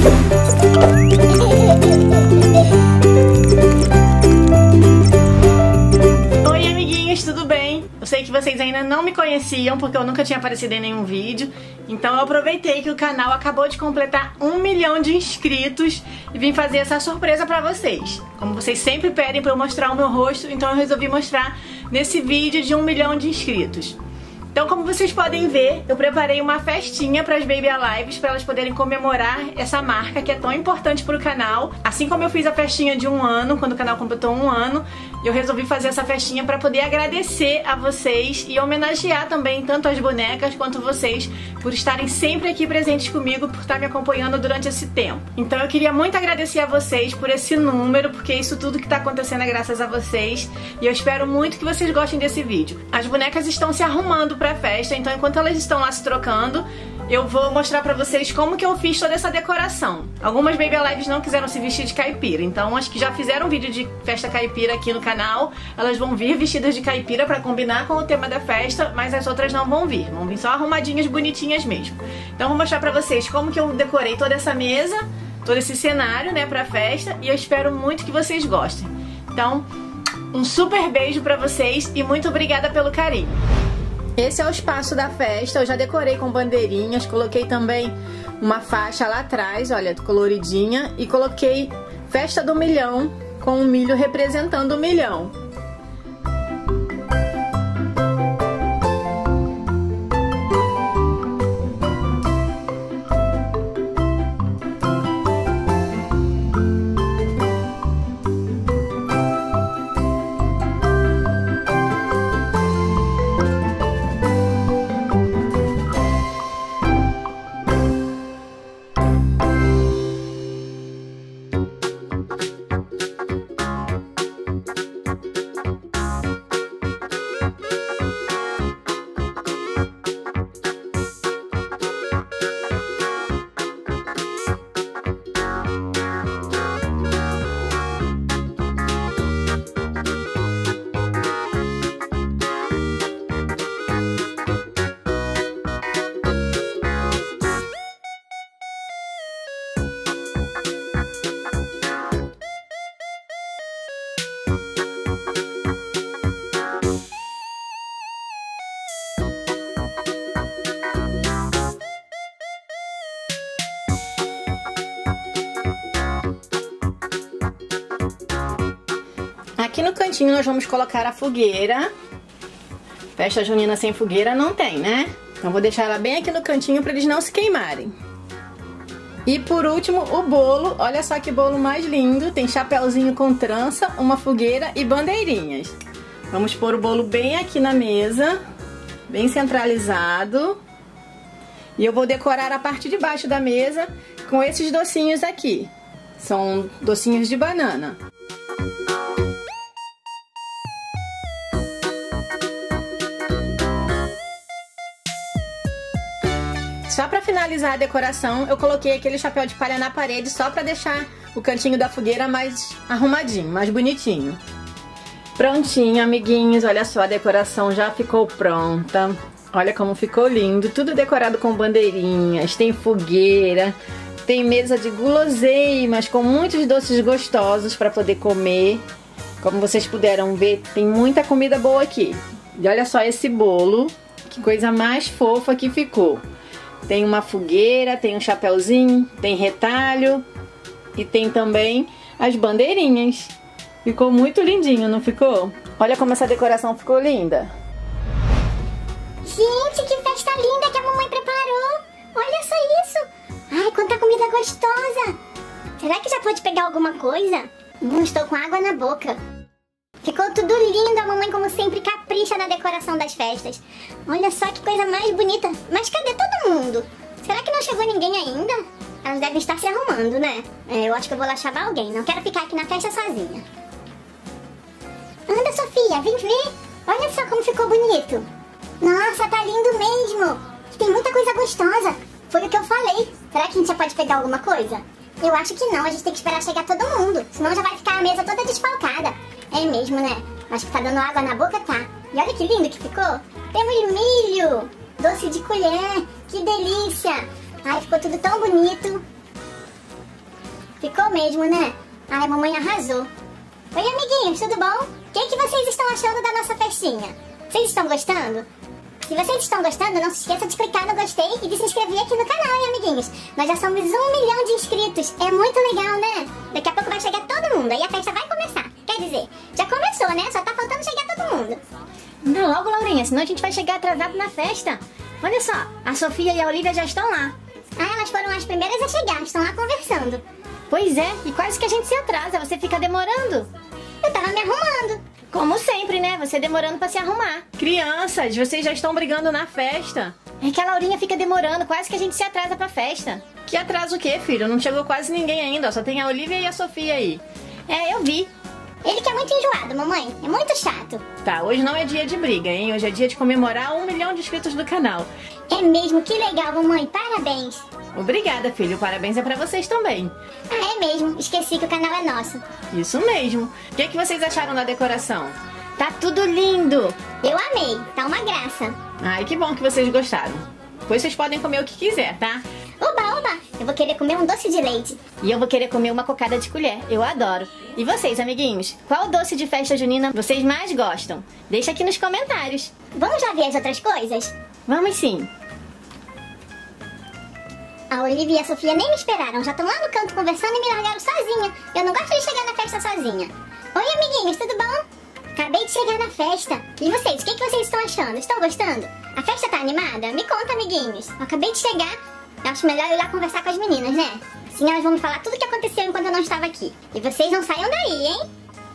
Oi, amiguinhos, tudo bem? Eu sei que vocês ainda não me conheciam porque eu nunca tinha aparecido em nenhum vídeo. Então eu aproveitei que o canal acabou de completar 1 milhão de inscritos e vim fazer essa surpresa pra vocês. Como vocês sempre pedem pra eu mostrar o meu rosto, então eu resolvi mostrar nesse vídeo de 1 milhão de inscritos. Então, como vocês podem ver, eu preparei uma festinha para as Baby Alives, para elas poderem comemorar essa marca que é tão importante para o canal. Assim como eu fiz a festinha de 1 ano, quando o canal completou 1 ano, eu resolvi fazer essa festinha para poder agradecer a vocês e homenagear também tanto as bonecas quanto vocês por estarem sempre aqui presentes comigo, por estar me acompanhando durante esse tempo. Então eu queria muito agradecer a vocês por esse número, porque isso tudo que está acontecendo é graças a vocês, e eu espero muito que vocês gostem desse vídeo. As bonecas estão se arrumando pra festa, então enquanto elas estão lá se trocando, eu vou mostrar pra vocês como que eu fiz toda essa decoração. Algumas Baby Alives não quiseram se vestir de caipira, então as que já fizeram vídeo de festa caipira aqui no canal, elas vão vir vestidas de caipira pra combinar com o tema da festa, mas as outras não vão vir só arrumadinhas, bonitinhas mesmo. Então eu vou mostrar pra vocês como que eu decorei toda essa mesa, todo esse cenário, né, pra festa, e eu espero muito que vocês gostem. Então, um super beijo pra vocês e muito obrigada pelo carinho. Esse é o espaço da festa, eu já decorei com bandeirinhas, coloquei também uma faixa lá atrás, olha, coloridinha, e coloquei Festa do Milhão, com o milho representando o milhão. Aqui no cantinho nós vamos colocar a fogueira. Festa junina sem fogueira não tem, né? Então vou deixar ela bem aqui no cantinho para eles não se queimarem. E por último, o bolo. Olha só que bolo mais lindo. Tem chapéuzinho com trança, uma fogueira e bandeirinhas. Vamos pôr o bolo bem aqui na mesa, bem centralizado. E eu vou decorar a parte de baixo da mesa com esses docinhos aqui. São docinhos de banana. Só pra finalizar a decoração, eu coloquei aquele chapéu de palha na parede só pra deixar o cantinho da fogueira mais arrumadinho, mais bonitinho. Prontinho, amiguinhos, olha só, a decoração já ficou pronta. Olha como ficou lindo, tudo decorado com bandeirinhas, tem fogueira, tem mesa de guloseimas com muitos doces gostosos pra poder comer. Como vocês puderam ver, tem muita comida boa aqui. E olha só esse bolo, que coisa mais fofa que ficou. Tem uma fogueira, tem um chapéuzinho, tem retalho e tem também as bandeirinhas. Ficou muito lindinho, não ficou? Olha como essa decoração ficou linda. Gente, que festa linda que a mamãe preparou. Olha só isso. Ai, quanta comida gostosa. Será que já pode pegar alguma coisa? Estou com água na boca. Ficou tudo lindo, a mamãe como sempre capricha na decoração das festas. Olha só que coisa mais bonita. Mas cadê todo mundo? Será que não chegou ninguém ainda? Elas devem estar se arrumando, né? Eu acho que eu vou lá chamar alguém, não quero ficar aqui na festa sozinha. Anda, Sofia, vem ver. Olha só como ficou bonito. Nossa, tá lindo mesmo. Tem muita coisa gostosa. Foi o que eu falei. Será que a gente já pode pegar alguma coisa? Eu acho que não, a gente tem que esperar chegar todo mundo. Senão já vai ficar a mesa toda desfalcada. É mesmo, né? Acho que tá dando água na boca, tá? E olha que lindo que ficou. Temos milho, doce de colher, que delícia. Ai, ficou tudo tão bonito. Ficou mesmo, né? Ai, a mamãe arrasou. Oi, amiguinhos, tudo bom? O que vocês estão achando da nossa festinha? Vocês estão gostando? Se vocês estão gostando, não se esqueça de clicar no gostei e de se inscrever aqui no canal, hein, amiguinhos? Nós já somos 1 milhão de inscritos. É muito legal, né? Daqui a pouco vai chegar todo mundo, aí a festa vai começar. Quer dizer, já começou, né? Só tá faltando chegar todo mundo. Não, logo, Laurinha, senão a gente vai chegar atrasado na festa. Olha só, a Sofia e a Olivia já estão lá. Ah, elas foram as primeiras a chegar, estão lá conversando. Pois é, e quase que a gente se atrasa, você fica demorando. Eu tava me arrumando. Como sempre, né? Você demorando pra se arrumar. Crianças, vocês já estão brigando na festa. É que a Laurinha fica demorando, quase que a gente se atrasa pra festa. Que atraso o quê, filho? Não chegou quase ninguém ainda, ó, só tem a Olivia e a Sofia aí. É, eu vi. Ele que é muito enjoado, mamãe. É muito chato. Tá, hoje não é dia de briga, hein? Hoje é dia de comemorar 1 milhão de inscritos do canal. É mesmo, que legal, mamãe. Parabéns. Obrigada, filho. Parabéns é pra vocês também. Ah, é mesmo. Esqueci que o canal é nosso. Isso mesmo. O que vocês acharam da decoração? Tá tudo lindo. Eu amei. Tá uma graça. Ai, que bom que vocês gostaram. Depois vocês podem comer o que quiser, tá? Oba, oba. Eu vou querer comer um doce de leite. E eu vou querer comer uma cocada de colher. Eu adoro. E vocês, amiguinhos? Qual doce de festa junina vocês mais gostam? Deixa aqui nos comentários. Vamos já ver as outras coisas? Vamos sim. A Olivia e a Sofia nem me esperaram. Já estão lá no canto conversando e me largaram sozinha. Eu não gosto de chegar na festa sozinha. Oi, amiguinhos, tudo bom? Acabei de chegar na festa. E vocês, o que vocês estão achando? Estão gostando? A festa tá animada? Me conta, amiguinhos. Eu acabei de chegar. Eu acho melhor eu ir lá conversar com as meninas, né? Assim elas vão me falar tudo o que aconteceu enquanto eu não estava aqui. E vocês não saiam daí, hein?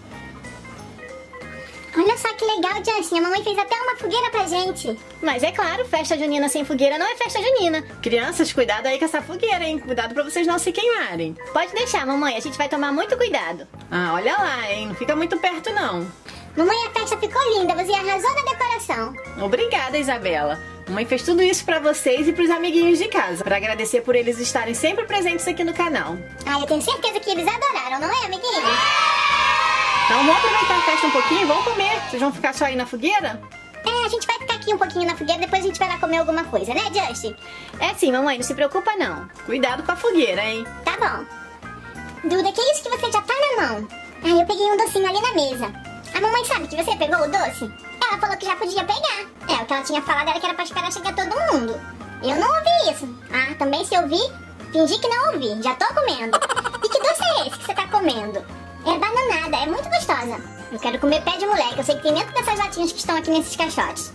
Olha só que legal, Justin. A mamãe fez até uma fogueira pra gente. Mas é claro, festa junina sem fogueira não é festa junina. Crianças, cuidado aí com essa fogueira, hein? Cuidado pra vocês não se queimarem. Pode deixar, mamãe. A gente vai tomar muito cuidado. Ah, olha lá, hein? Não fica muito perto, não. Mamãe, a festa ficou linda. Você arrasou na decoração. Obrigada, Isabela. Mamãe fez tudo isso pra vocês e pros amiguinhos de casa, pra agradecer por eles estarem sempre presentes aqui no canal. Ah, eu tenho certeza que eles adoraram, não é, amiguinhos? Então vamos aproveitar a festa um pouquinho e vamos comer. Vocês vão ficar só aí na fogueira? É, a gente vai ficar aqui um pouquinho na fogueira, depois a gente vai lá comer alguma coisa, né, Justin? É sim, mamãe, não se preocupa não. Cuidado com a fogueira, hein? Tá bom. Duda, que é isso que você já tá na mão? Ah, eu peguei um docinho ali na mesa. A mamãe sabe que você pegou o doce? Ela falou que já podia pegar. É, o que ela tinha falado era que era pra esperar chegar todo mundo. Eu não ouvi isso. Ah, também se ouvi, fingi que não ouvi. Já tô comendo. E que doce é esse que você tá comendo? É bananada, é muito gostosa. Eu quero comer pé de moleque. Eu sei que tem dentro dessas latinhas que estão aqui nesses caixotes.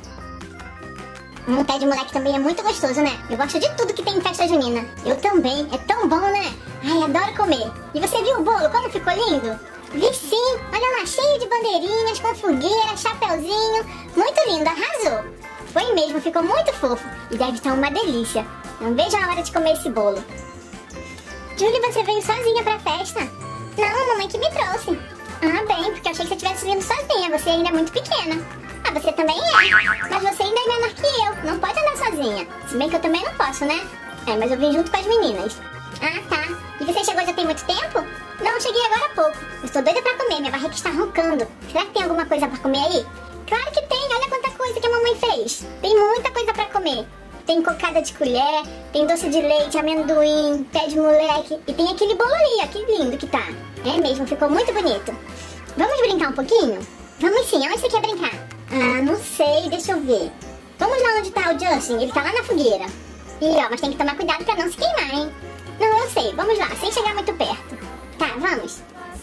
Pé de moleque também é muito gostoso, né? Eu gosto de tudo que tem em festa junina. Eu também. É tão bom, né? Ai, adoro comer. E você viu o bolo? Como ficou lindo? Vi sim. Olha lá, cheio de bandeirinhas, com fogueira, chapeuzinho. Muito lindo, arrasou. Foi mesmo, ficou muito fofo. E deve estar uma delícia. Não vejo a hora de comer esse bolo. Julie, você veio sozinha pra festa? Não, a mamãe que me trouxe. Ah, bem, porque eu achei que você estivesse vindo sozinha. Você ainda é muito pequena. Ah, você também é. Mas você ainda é menor que eu. Não pode andar sozinha. Se bem que eu também não posso, né? É, mas eu vim junto com as meninas. Ah, tá. E você chegou já tem muito tempo? Não, cheguei agora há pouco. Eu estou doida pra comer. Minha barriga está roncando. Será que tem alguma coisa pra comer aí? Claro que tem. Olha quanta coisa que a mamãe fez. Tem muita coisa pra comer. Tem cocada de colher, tem doce de leite, amendoim, pé de moleque. E tem aquele bolo ali, ó, que lindo que tá. É mesmo, ficou muito bonito. Vamos brincar um pouquinho? Vamos sim, onde você quer brincar? Ah, não sei, deixa eu ver. Vamos lá onde tá o Justin, ele tá lá na fogueira. E ó, mas tem que tomar cuidado pra não se queimar, hein? Não, eu sei, vamos lá, sem chegar muito perto. Tá, vamos.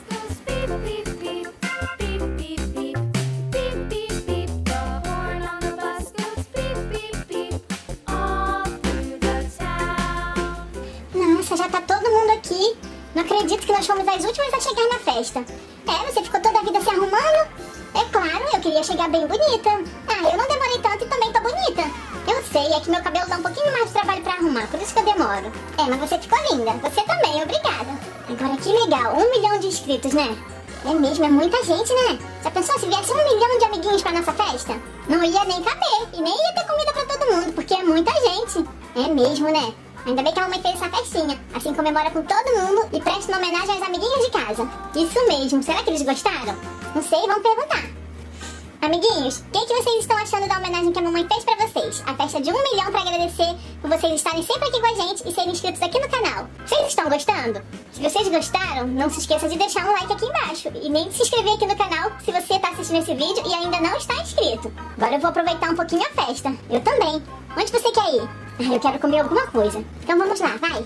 Nossa, já tá todo mundo aqui. Não acredito que nós fomos as últimas a chegar na festa. É, você ficou toda a vida se arrumando? É claro, eu queria chegar bem bonita. Ah, eu não demorei tanto e também tô bonita. Eu sei, é que meu cabelo dá um pouquinho mais de trabalho pra arrumar, por isso que eu demoro. É, mas você ficou linda. Você também, obrigada. Agora que legal, 1 milhão de inscritos, né? É mesmo, é muita gente, né? Já pensou se viesse 1 milhão de amiguinhos pra nossa festa? Não ia nem caber e nem ia ter comida pra todo mundo, porque é muita gente. É mesmo, né? Ainda bem que a mamãe fez essa festinha. Assim comemora com todo mundo e presta uma homenagem às amiguinhas de casa. Isso mesmo. Será que eles gostaram? Não sei, vamos perguntar. Amiguinhos, o que vocês estão achando da homenagem que a mamãe fez pra vocês? A festa de 1 milhão pra agradecer por vocês estarem sempre aqui com a gente e serem inscritos aqui no canal. Vocês estão gostando? Se vocês gostaram, não se esqueça de deixar um like aqui embaixo e nem de se inscrever aqui no canal se você tá assistindo esse vídeo e ainda não está inscrito. Agora eu vou aproveitar um pouquinho a festa. Eu também. Onde você quer ir? Eu quero comer alguma coisa. Então vamos lá, vai.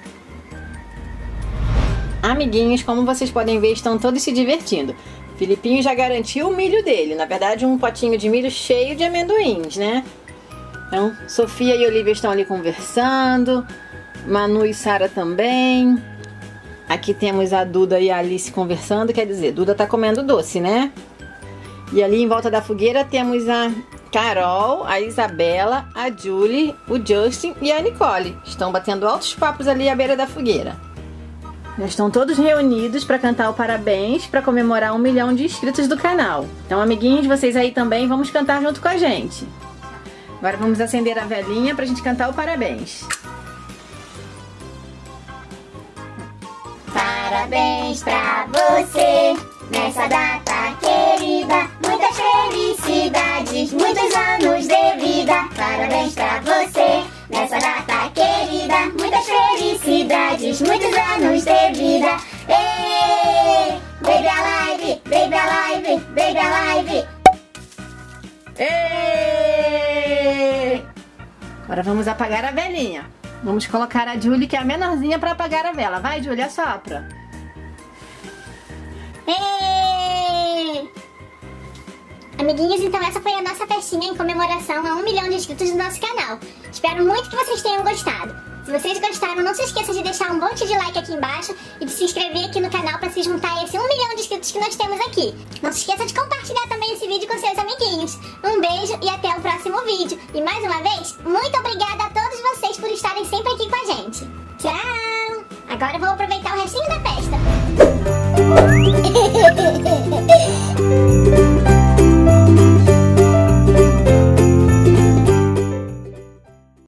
Amiguinhos, como vocês podem ver, estão todos se divertindo. Filipinho já garantiu o milho dele. Na verdade, um potinho de milho cheio de amendoins, né? Então, Sofia e Olivia estão ali conversando. Manu e Sara também. Aqui temos a Duda e a Alice conversando. Quer dizer, Duda tá comendo doce, né? E ali em volta da fogueira temos a Carol, a Isabela, a Julie, o Justin e a Nicole. Estão batendo altos papos ali à beira da fogueira. Já estão todos reunidos para cantar o parabéns para comemorar 1 milhão de inscritos do canal. Então, amiguinhos, vocês aí também, vamos cantar junto com a gente. Agora vamos acender a velinha pra gente cantar o parabéns. Parabéns pra você nessa data querida. Muitas felicidades, muitos anos de vida. Parabéns pra você nessa data querida. Muitas felicidades, muitos anos de vida. Êêê! Baby Alive, Baby Alive, Baby Alive. Êêê! Agora vamos apagar a velinha. Vamos colocar a Julie, que é a menorzinha, para apagar a vela. Vai, Julie, assopra. Êêê! Amiguinhos, então essa foi a nossa festinha em comemoração a 1 milhão de inscritos do nosso canal. Espero muito que vocês tenham gostado. Se vocês gostaram, não se esqueça de deixar um monte de like aqui embaixo e de se inscrever aqui no canal para se juntar a esse 1 milhão de inscritos que nós temos aqui. Não se esqueça de compartilhar também esse vídeo com seus amiguinhos. Um beijo e até o próximo vídeo. E mais uma vez, muito obrigada a todos vocês por estarem sempre aqui com a gente. Tchau! Agora eu vou aproveitar o restinho da festa.